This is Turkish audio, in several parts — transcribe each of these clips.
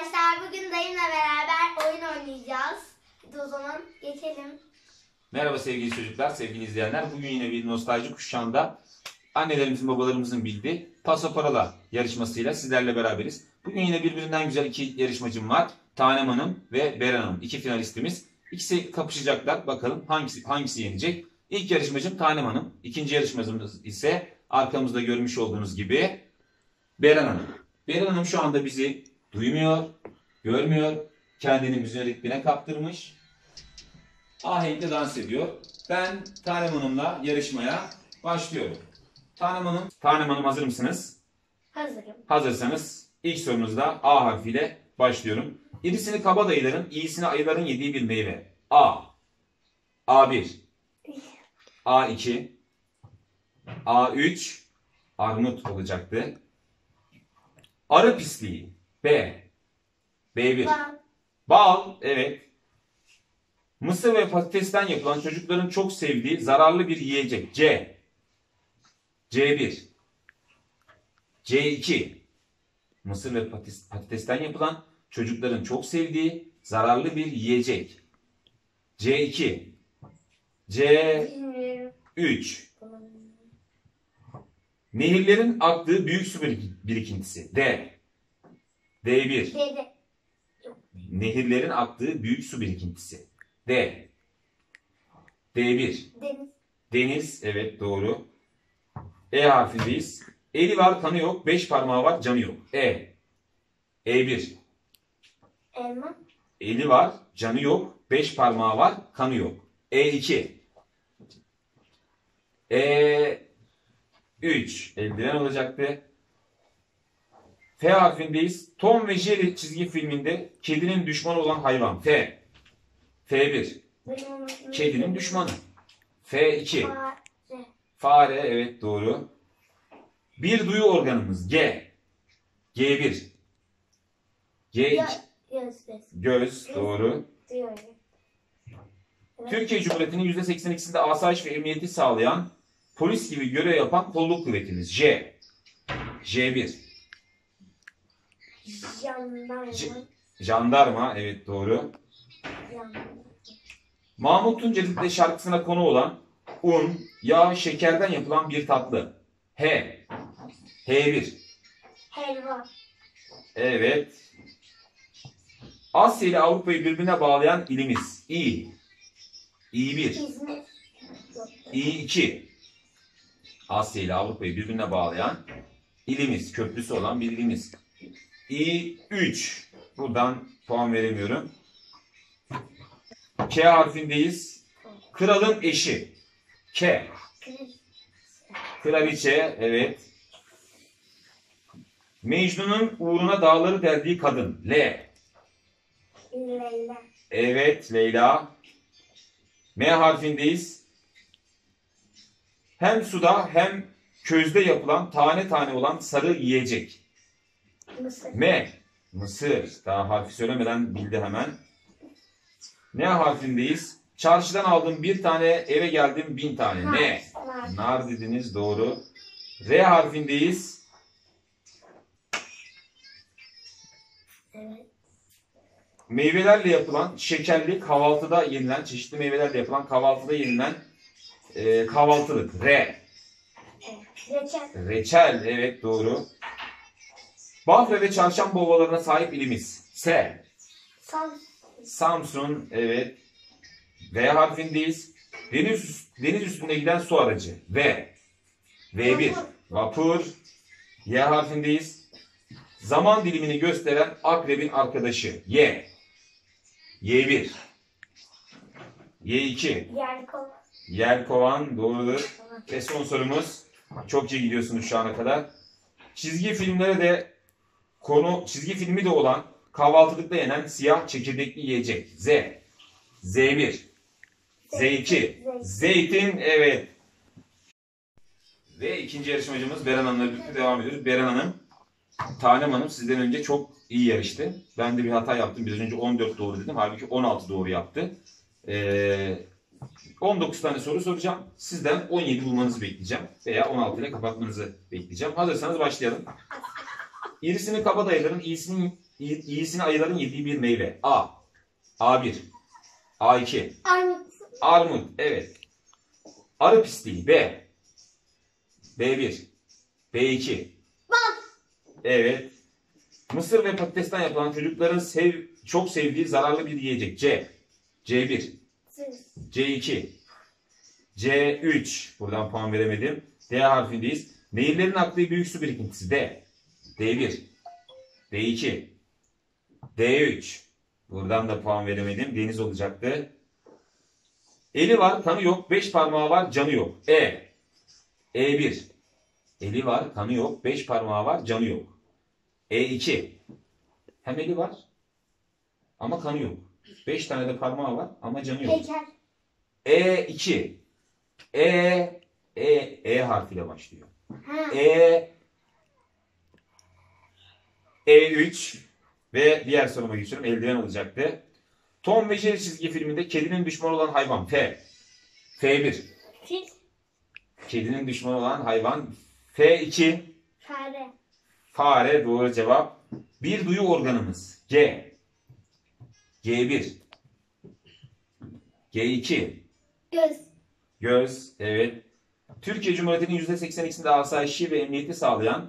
arkadaşlar, bugün dayımla beraber oyun oynayacağız. Hadi o zaman geçelim. Merhaba sevgili çocuklar, sevgili izleyenler. Bugün yine bir nostalji kuşağında annelerimizin, babalarımızın bildiği Paso Parola yarışmasıyla sizlerle beraberiz. Bugün yine birbirinden güzel iki yarışmacım var. Tanem Hanım ve Beren Hanım. İki finalistimiz. İkisi kapışacaklar. Bakalım hangisi yenecek? İlk yarışmacım Tanem Hanım. İkinci yarışmacımız ise arkamızda görmüş olduğunuz gibi Beren Hanım. Beren Hanım şu anda bizi duymuyor, görmüyor. Kendini müziğin ritmine kaptırmış. Ahenkle dans ediyor. Ben Tanem Hanım'la yarışmaya başlıyorum. Tanem Hanım hazır mısınız? Hazırım. Hazırsanız ilk sorunuzda A harfiyle başlıyorum. İrisini kabadayıların, iyisini ayıların yediği bir meyve. A. A1. A2. A3. Armut olacaktı. Arı pisliği. B. B1. Bal. Evet. Mısır ve patatesten yapılan çocukların çok sevdiği zararlı bir yiyecek. C. C1. C2. Mısır ve patatesten yapılan çocukların çok sevdiği zararlı bir yiyecek. C2. C3. Nehirlerin aktığı büyük su birikintisi. D. D1. Nehirlerin aktığı büyük su birikintisi. D. D1. Deniz. Deniz. Evet doğru. E harfindeyiz. Eli var kanı yok. 5 parmağı var canı yok. E. E1. Elma. Eli var canı yok. 5 parmağı var kanı yok. E2. E3. Eldiven olacaktı. F harfindeyiz. Tom ve Jerry çizgi filminde kedinin düşmanı olan hayvan. F. F1. Kedinin düşmanı. F2. Fare. Evet doğru. Bir duyu organımız. G. G1. G2. Göz. Doğru. Türkiye Cumhuriyeti'nin %82'sinde asayiş ve emniyeti sağlayan, polis gibi görev yapan kolluk kuvvetimiz. J. J1. Jandarma. Evet doğru. Mahmut Tuncer'in şarkısına konu olan un, yağ, şekerden yapılan bir tatlı. H. H1. Helva. Evet. Asya ile Avrupa'yı birbirine bağlayan ilimiz. İ. İ1. İzmir. İ2. Asya ile Avrupa'yı birbirine bağlayan ilimiz. Köprüsü olan bir ilimiz. İ3. Buradan puan veremiyorum. K harfindeyiz. Kralın eşi. K. Kraliçe. Evet. Mecnun'un uğruna dağları deldiği kadın. L. Leyla. Evet Leyla. M harfindeyiz. Hem suda hem közde yapılan tane tane olan sarı yiyecek. Mısır. M. Mısır. Daha harfi söylemeden bildi hemen. N harfindeyiz. Çarşıdan aldım bir tane, eve geldim 1000 tane. Ne? Nar dediniz, doğru. R harfindeyiz. Evet. Meyvelerle yapılan şekerli kahvaltıda yenilen, çeşitli meyvelerle yapılan kahvaltıda yenilen kahvaltılık. R. Reçel. Reçel, evet doğru. Bafra ve çarşamba ovalarına sahip ilimiz. S. Samsun, evet. V harfindeyiz. Deniz üstünde giden su aracı. V. V1. Vapur. Y harfindeyiz. Zaman dilimini gösteren akrebin arkadaşı. Y. Y1. Y2. Yelkovan, doğrudur. Ve son sorumuz. Çok iyi gidiyorsunuz şu ana kadar. Çizgi filmi de olan kahvaltılıkta yenen siyah çekirdekli yiyecek. Z. Z1. Z2. Zeytin, evet. Ve ikinci yarışmacımız Beren Hanım'la birlikte devam ediyoruz. Beren Hanım, Tanem Hanım sizden önce çok iyi yarıştı. Ben de bir hata yaptım. Biraz önce 14 doğru dedim. Halbuki 16 doğru yaptı. 19 tane soru soracağım. Sizden 17 bulmanızı bekleyeceğim. Veya 16 ile kapatmanızı bekleyeceğim. Hazırsanız başlayalım. İrisini kabadayıların, iyisini ayıların yediği bir meyve. A. A1. A2. Armut. Armut. Evet. Arı pisliği. B. B1. B2. Bal. Evet. Mısır ve patatesten yapılan çocukların çok sevdiği zararlı bir yiyecek. C. C1. Süs. C2. C3. Buradan puan veremedim. D harfindeyiz. Nehirlerin aktığı büyük su birikintisi. D. D1. D2. D3. Buradan da puan veremedim. Deniz olacaktı. Eli var, kanı yok. 5 parmağı var, canı yok. E. E1. Eli var, kanı yok. 5 parmağı var, canı yok. E2. Hem eli var ama kanı yok. 5 tane de parmağı var ama canı yok. Heykel. E2. E harfiyle başlıyor. Ha. E3 ve diğer soruma geçiyorum. Eldiven olacaktı. Tom ve Jerry çizgi filminde kedinin düşmanı olan hayvan. F1. Fil. Kedinin düşmanı olan hayvan. F2. Fare. Fare doğru cevap. Bir duyu organımız. G. G1. G2. Göz. Göz. Evet. Türkiye Cumhuriyeti'nin %82'sinde asayişi ve emniyeti sağlayan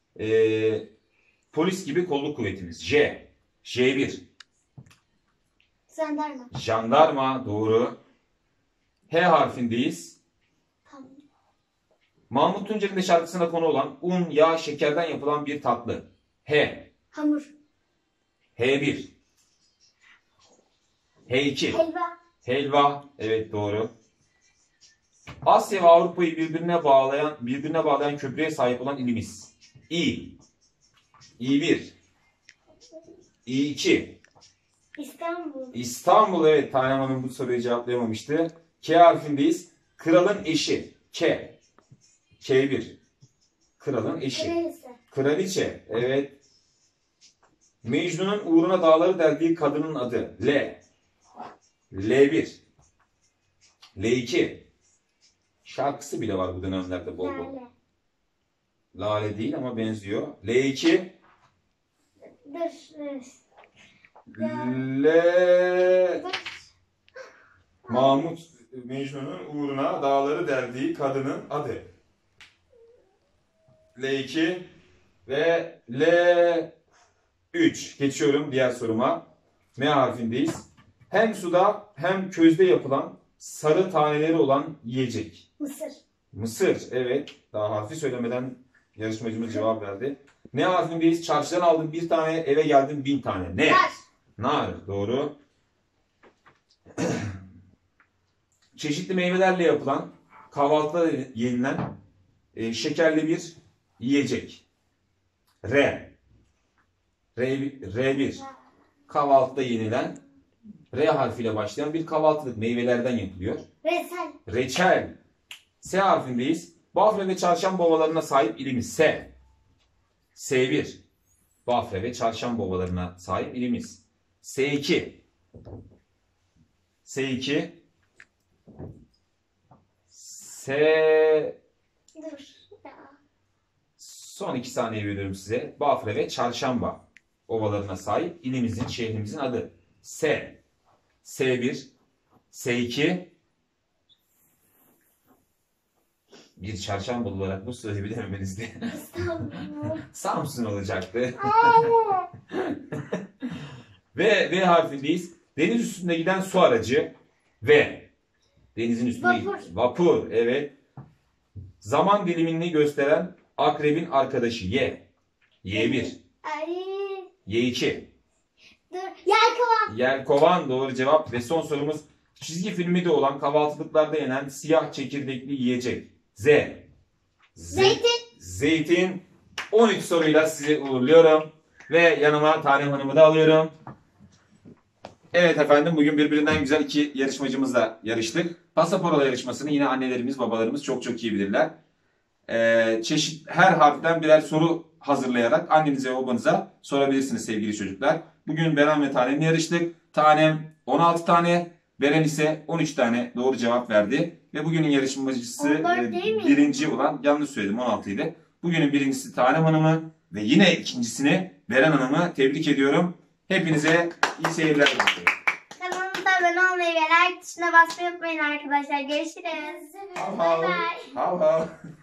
polis gibi kolluk kuvvetimiz. J. J1. Jandarma. Jandarma doğru. H harfindeyiz. Tamam. Mahmut Tuncer'in de şarkısına konu olan un, yağ, şekerden yapılan bir tatlı. H. Hamur. H1. H2. Helva. Helva. Evet doğru. Asya ve Avrupa'yı birbirine bağlayan köprüye sahip olan ilimiz. İ. İ1. İ2. İstanbul. İstanbul. Evet, Tanem Hanım bu soruyu cevaplayamamıştı. K harfindeyiz. Kralın eşi. K. K1. Kralın eşi. Kraliçe. Kraliçe. Evet. Mecnun'un uğruna dağları deldiği kadının adı. L. L1. L2. Şarkısı bile var bu dönemlerde bol bol. Lale. Lale değil ama benziyor. L2. Dur. L. Dur. Mahmut Mecnun'un uğruna dağları deldiği kadının adı. L2 ve L3. Geçiyorum diğer soruma. M harfindeyiz. Hem suda hem közde yapılan sarı taneleri olan yiyecek. Mısır. Mısır. Evet. Daha harfi söylemeden yarışmacımız cevap verdi. Ne harfindeyiz? Çarşıdan aldım bir tane, eve geldim 1000 tane. Ne? Nar. Nar. Doğru. Çeşitli meyvelerle yapılan, kahvaltıda yenilen şekerli bir yiyecek. R1. Kahvaltıda yenilen, R harfiyle başlayan bir kahvaltılık meyvelerden yapılıyor. Reçel. Reçel. S harfindeyiz. Bafra ve Çarşamba ovalarına sahip ilimiz. S. S1. Bafra ve Çarşamba ovalarına sahip ilimiz. S2. S2. Dur. Ya. Son 2 saniye veriyorum size. Bafra ve Çarşamba ovalarına sahip ilimizin, şehrimizin adı. S. S1. S2. Bir Çarşambalı olarak bu sözü bilememenizdi. İstanbul. Samsun olacaktı. V harfindeyiz. Deniz üstünde giden su aracı. V. Denizin üstünde. Vapur. Vapur. Evet. Zaman dilimini gösteren akrebin arkadaşı. Y. Y1. Ay. Y2. Dur. Yelkovan. Yelkovan doğru cevap. Ve son sorumuz çizgi filmi de olan kahvaltılıklarda yenen siyah çekirdekli yiyecek. Z. Zeytin. Zeytin. 13 soruyla sizi uğurluyorum. Ve yanıma Tanem Hanım'ı da alıyorum. Evet efendim, bugün birbirinden güzel iki yarışmacımızla yarıştık. Pasaporola yarışmasını yine annelerimiz, babalarımız çok çok iyi bilirler. Her harften birer soru hazırlayarak annenize ve babanıza sorabilirsiniz sevgili çocuklar. Bugün Beren ve Tanem'le yarıştık. Tanem 16 tane, Beren ise 13 tane doğru cevap verdi. Ve bugünün yarışmacısı birinci olan, yanlış söyledim 16 idi. Bugünün birincisi Tanem Hanım'ı ve yine ikincisini Beren Hanım'ı tebrik ediyorum. Hepinize iyi seyirler diliyorum. Kanalımıza abone olmayı ve like tuşuna basmayı unutmayın arkadaşlar. Görüşürüz. Hav Bay hav. bay. Hav hav.